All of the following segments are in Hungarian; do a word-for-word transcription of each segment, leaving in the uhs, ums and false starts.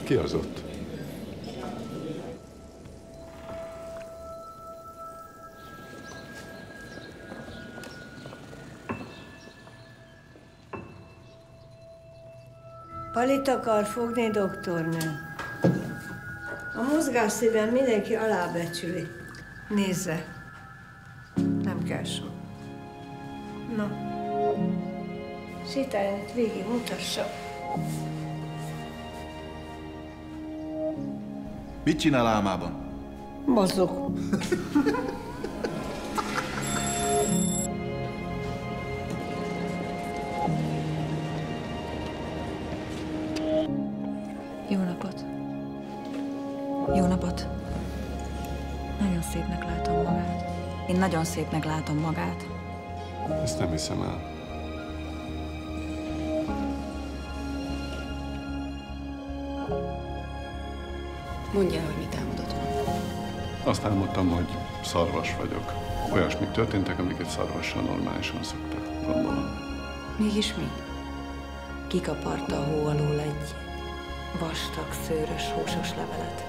Ki az ott? Palit akar fogni, doktornő. A mozgásszíven mindenki alábecsüli. Nézze. Nem kell sok. Na. Sétáljon itt végig, mutassa. Mit csinál álmában? Mozog. Jó napot. Jó napot. Nagyon szépnek látom magát. Én nagyon szépnek látom magát. Ezt nem hiszem el. Mondja el, hogy mit álmodott ma. Azt álmodtam, hogy szarvas vagyok. Olyasmik történtek, amiket szarvassal normálisan szoktak, gondolom. Mégis mi? Kikaparta a hó alól egy vastag, szőrös, húsos levelet.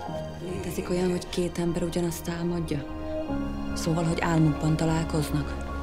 Létezik olyan, hogy két ember ugyanazt álmodja? Szóval, hogy álmukban találkoznak?